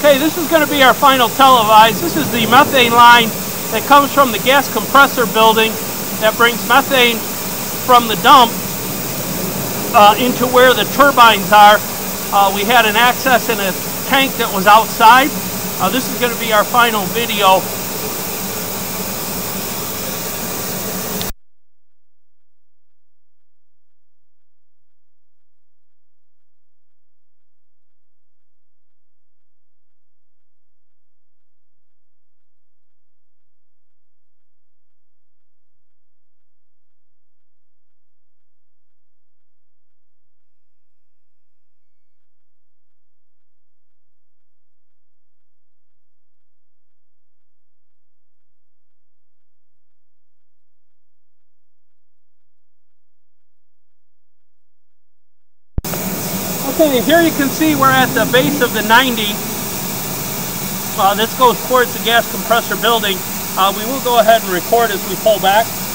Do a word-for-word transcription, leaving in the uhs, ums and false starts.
Okay, this is going to be our final televise. This is the methane line that comes from the gas compressor building that brings methane from the dump uh, into where the turbines are. Uh, we had an access in a tank that was outside. Uh, this is going to be our final video. Okay, here you can see we're at the base of the ninety. Uh, this goes towards the gas compressor building. Uh, we will go ahead and record as we pull back.